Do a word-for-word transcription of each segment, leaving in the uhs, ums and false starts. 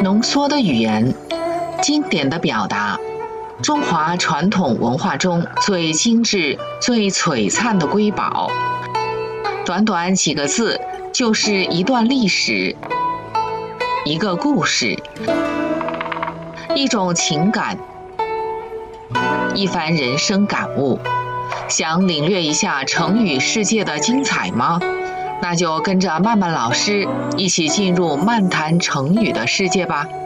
浓缩的语言，经典的表达，中华传统文化中最精致、最璀璨的瑰宝。短短几个字，就是一段历史，一个故事，一种情感，一番人生感悟。想领略一下成语世界的精彩吗？那就跟着曼曼老师一起进入漫谈成语的世界吧。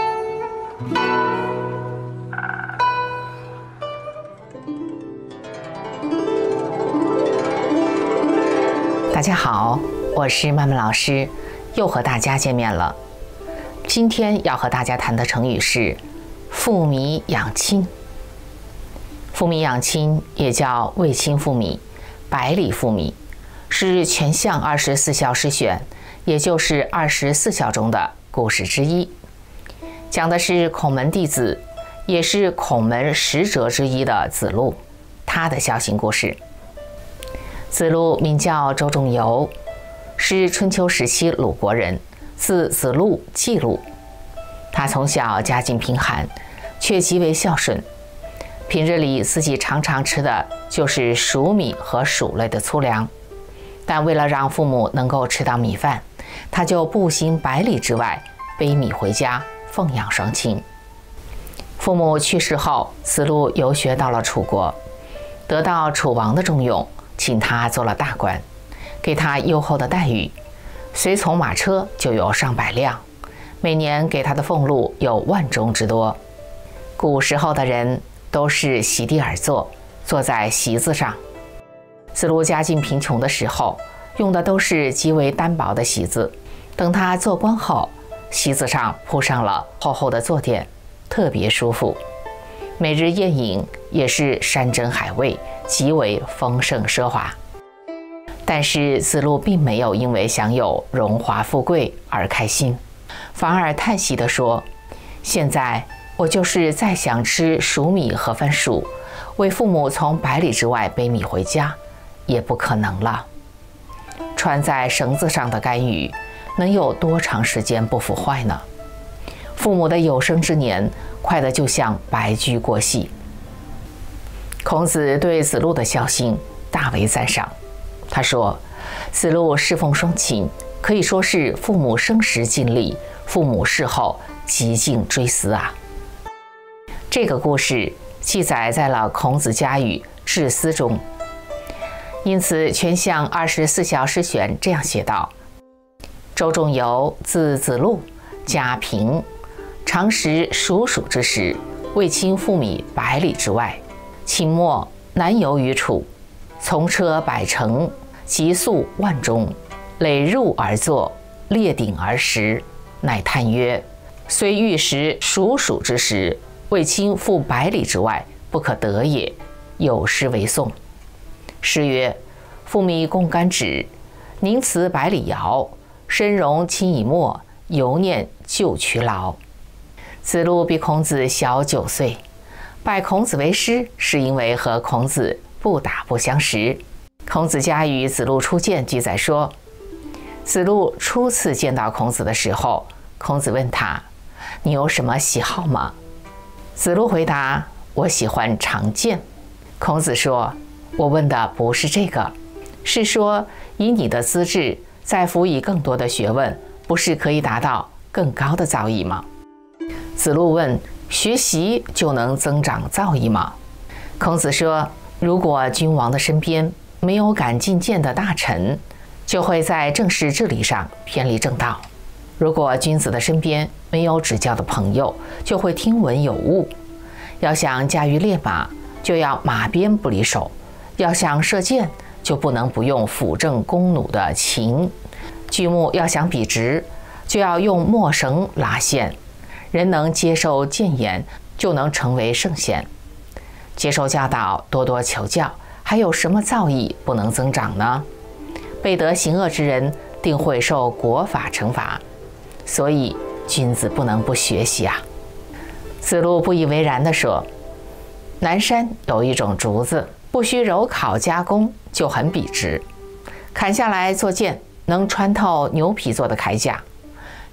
大家好，我是曼曼老师，又和大家见面了。今天要和大家谈的成语是富米养亲。富米养亲也叫卫青富米、百里富米，是全项二十四孝诗选，也就是二十四孝中的故事之一，讲的是孔门弟子，也是孔门十哲之一的子路，他的孝行故事。子路名叫周仲由，是春秋时期鲁国人，字子路、季路。他从小家境贫寒，却极为孝顺。平日里自己常常吃的就是黍米和薯类的粗粮，但为了让父母能够吃到米饭，他就步行百里之外背米回家奉养双亲。父母去世后，子路游学到了楚国，得到楚王的重用，请他做了大官，给他优厚的待遇，随从马车就有上百辆，每年给他的俸禄有万钟之多。古时候的人都是席地而坐，坐在席子上。子路家境贫穷的时候，用的都是极为单薄的席子。等他做官后，席子上铺上了厚厚的坐垫，特别舒服。每日宴饮也是山珍海味，极为丰盛奢华。但是子路并没有因为享有荣华富贵而开心，反而叹息地说：现在我就是再想吃黍米和番薯，为父母从百里之外背米回家，也不可能了。穿在绳子上的干羽，能有多长时间不腐坏呢？父母的有生之年，快得就像白驹过隙。孔子对子路的孝心大为赞赏，他说：子路侍奉双亲，可以说是父母生时尽力，父母逝后极尽追思啊。这个故事记载在了孔子家语《致思》中，因此全项二十四孝诗选这样写道：周仲由，字子路，家贫，常食黍黍之食，卫青富米百里之外。清末南游于楚，从车百乘，急粟万钟，累入而坐，列鼎而食，乃叹曰：虽欲食黍黍之食，卫青赴百里之外，不可得也。有诗为颂。诗曰：富米贡干纸，宁辞百里遥。身荣亲以沫，犹念旧渠劳。子路比孔子小九岁，拜孔子为师，是因为和孔子不打不相识。孔子家语子路初见记载说，子路初次见到孔子的时候，孔子问他：你有什么喜好吗？子路回答：我喜欢长剑。孔子说：我问的不是这个，是说以你的资质，再辅以更多的学问，不是可以达到更高的造诣吗？子路问：学习就能增长造诣吗？孔子说：如果君王的身边没有敢进谏的大臣，就会在政事治理上偏离正道；如果君子的身边没有指教的朋友，就会听闻有误。要想驾驭烈马，就要马鞭不离手；要想射箭，就不能不用辅正弓弩的琴；锯木要想笔直，就要用墨绳拉线。人能接受谏言，就能成为圣贤。接受教导，多多求教，还有什么造诣不能增长呢？背德行恶之人，定会受国法惩罚。所以君子不能不学习啊。子路不以为然地说：南山有一种竹子，不需揉烤加工，就很笔直，砍下来做剑，能穿透牛皮做的铠甲。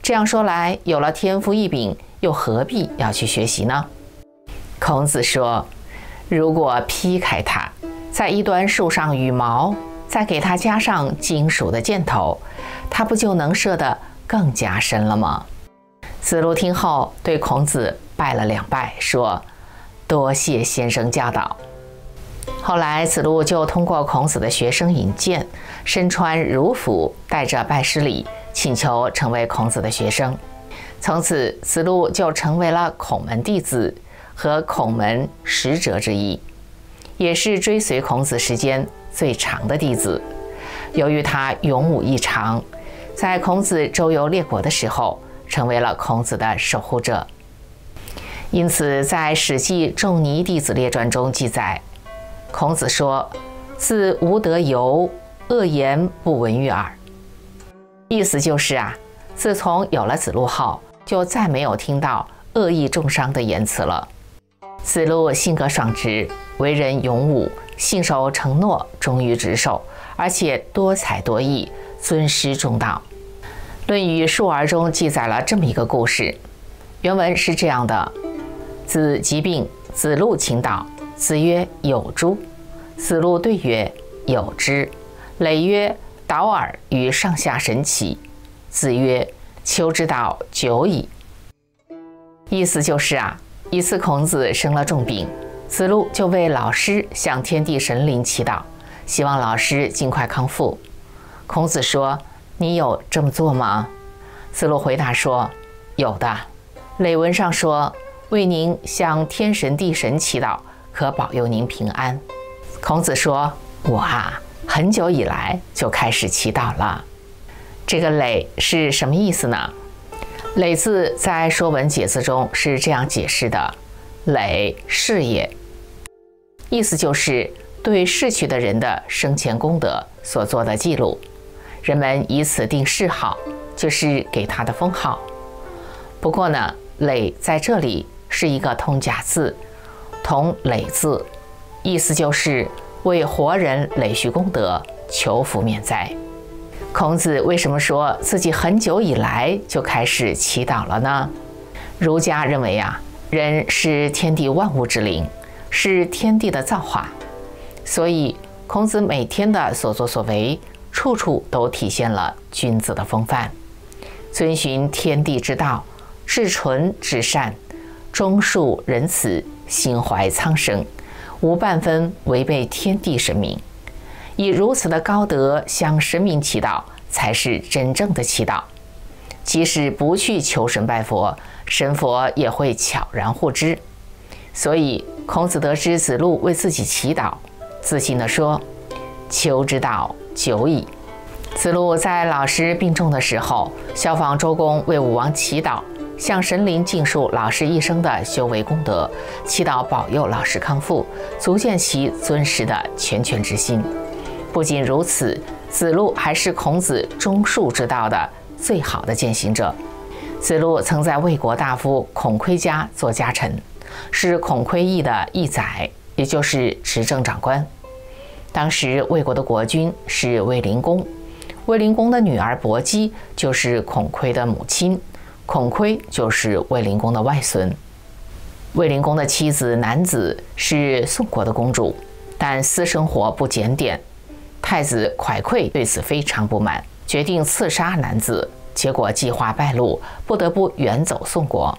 这样说来，有了天赋异禀，又何必要去学习呢？孔子说，如果劈开它，在一端树上羽毛，再给它加上金属的箭头，它不就能射得更加深了吗？子路听后对孔子拜了两拜，说，多谢先生教导。后来子路就通过孔子的学生引荐，身穿儒服，带着拜师礼，请求成为孔子的学生。从此子路就成为了孔门弟子和孔门使者之一，也是追随孔子时间最长的弟子。由于他勇武异常，在孔子周游列国的时候，成为了孔子的守护者。因此在《史记·仲尼弟子列传》中记载，孔子说，自无得游，恶言不闻于耳。意思就是啊，自从有了子路后，就再没有听到恶意重伤的言辞了。子路性格爽直，为人勇武，信守承诺，忠于职守，而且多才多艺，尊师重道。《论语·述而》中记载了这么一个故事，原文是这样的：子疾病，子路请导。子曰：有诸？子路对曰：有之。累曰：导尔与上下神奇。子曰：丘之道久矣。意思就是啊，一次孔子生了重病，子路就为老师向天地神灵祈祷，希望老师尽快康复。孔子说，你有这么做吗？子路回答说，有的。累文上说，为您向天神地神祈祷，可保佑您平安。孔子说，我啊，很久以来就开始祈祷了。这个累是什么意思呢？累字在《说文解字》中是这样解释的：累，是也。意思就是对逝去的人的生前功德所做的记录，人们以此定谥号，就是给他的封号。不过呢，累在这里是一个通假字，同累字，意思就是为活人累续功德，求福免灾。孔子为什么说自己很久以来就开始祈祷了呢？儒家认为啊，人是天地万物之灵，是天地的造化，所以孔子每天的所作所为，处处都体现了君子的风范，遵循天地之道，至纯至善，忠恕仁慈，心怀苍生，无半分违背天地神明。以如此的高德向神明祈祷，才是真正的祈祷。即使不去求神拜佛，神佛也会悄然护之。所以孔子得知子路为自己祈祷，自信地说，丘之道久矣。子路在老师病重的时候，效仿周公为武王祈祷，向神灵尽述老师一生的修为功德，祈祷保佑老师康复，足见其尊师的全权之心。不仅如此，子路还是孔子忠恕之道的最好的践行者。子路曾在魏国大夫孔亏家做家臣，是孔亏义的义宰，也就是执政长官。当时魏国的国君是卫灵公，卫灵公的女儿伯姬就是孔亏的母亲，孔亏就是卫灵公的外孙。卫灵公的妻子南子是宋国的公主，但私生活不检点。太子蒯聩对此非常不满，决定刺杀南子，结果计划败露，不得不远走宋国。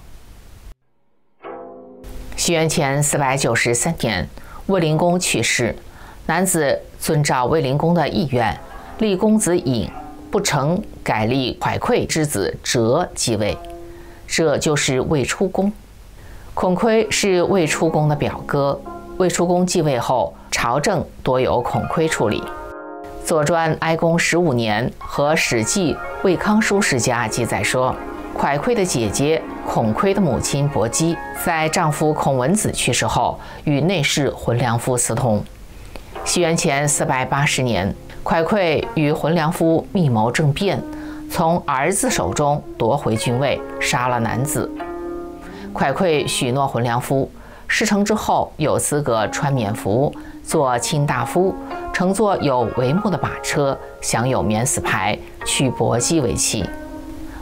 西元前四百九十三年，卫灵公去世，南子遵照卫灵公的意愿，立公子尹，不成，改立蒯聩之子哲继位，这就是卫出公。孔亏是卫出公的表哥，卫出公继位后，朝政多由孔亏处理。《左传》哀公十五年和《史记·卫康书世家》记载说，蒯聩的姐姐孔亏的母亲伯姬，在丈夫孔文子去世后，与内侍浑良夫私通。西元前四百八十年，蒯聩与浑良夫密谋政变，从儿子手中夺回君位，杀了南子。蒯聩许诺浑良夫，事成之后有资格穿冕服，做卿大夫，乘坐有帷幕的马车，享有免死牌，娶伯姬为妻。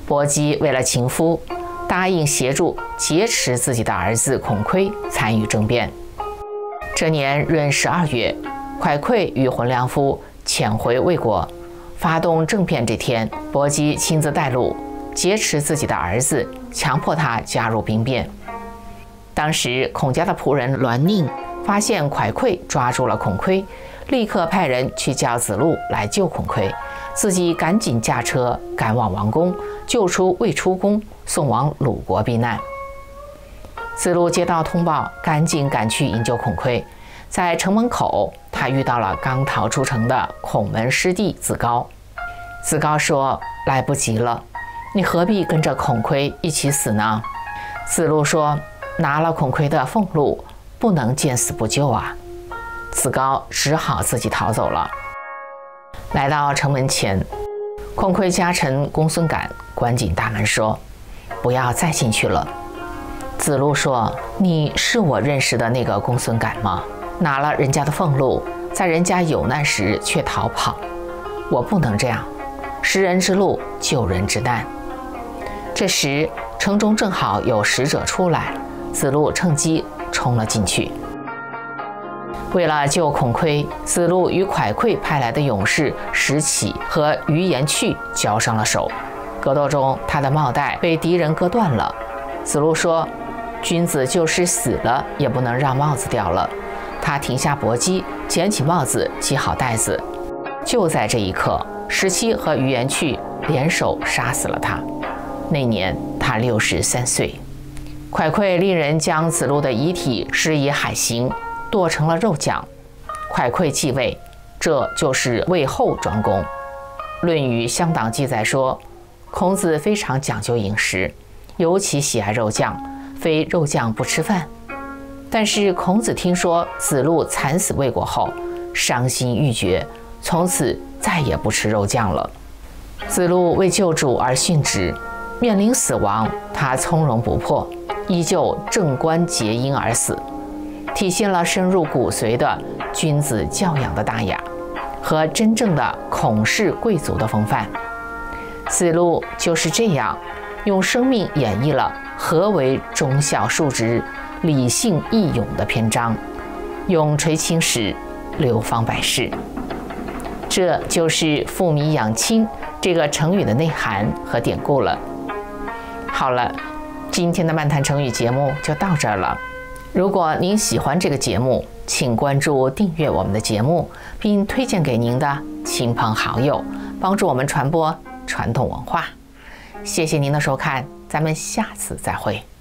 薄姬为了情夫，答应协助劫持自己的儿子孔亏参与政变。这年闰十二月，蒯聩与浑良夫遣回魏国，发动政变这天，薄姬亲自带路劫持自己的儿子，强迫他加入兵变。当时孔家的仆人栾宁发现蒯聩抓住了孔亏，立刻派人去叫子路来救孔亏，自己赶紧驾车赶往王宫，救出未出宫，送往鲁国避难。子路接到通报，赶紧赶去营救孔亏。在城门口，他遇到了刚逃出城的孔门师弟子高。子高说：“来不及了，你何必跟着孔亏一起死呢？”子路说：“拿了孔亏的俸禄，不能见死不救啊。”子高只好自己逃走了。来到城门前，孔亏家臣公孙瓒关紧大门说：“不要再进去了。”子路说：“你是我认识的那个公孙瓒吗？拿了人家的俸禄，在人家有难时却逃跑，我不能这样。识人之路，救人之难。”这时城中正好有使者出来，子路趁机冲了进去。为了救孔亏，子路与蒯聩派来的勇士石启和于延去交上了手。格斗中，他的帽带被敌人割断了。子路说：“君子就是死了，也不能让帽子掉了。”他停下搏击，捡起帽子，系好带子。就在这一刻，石启和于延去联手杀死了他。那年他六十三岁。蒯聩令人将子路的遗体施以海刑，剁成了肉酱。蒯聩继位，这就是魏后专攻。《论语·乡党》记载说，孔子非常讲究饮食，尤其喜爱肉酱，非肉酱不吃饭。但是孔子听说子路惨死魏国后，伤心欲绝，从此再也不吃肉酱了。子路为救主而殉职，面临死亡，他从容不迫，依旧正冠结缨而死，体现了深入骨髓的君子教养的大雅和真正的孔氏贵族的风范。子路就是这样用生命演绎了何为忠孝庶直、理性义勇的篇章，永垂青史，流芳百世。这就是富米养亲这个成语的内涵和典故了。好了，今天的漫谈成语节目就到这儿了。如果您喜欢这个节目，请关注订阅我们的节目，并推荐给您的亲朋好友，帮助我们传播传统文化。谢谢您的收看，咱们下次再会。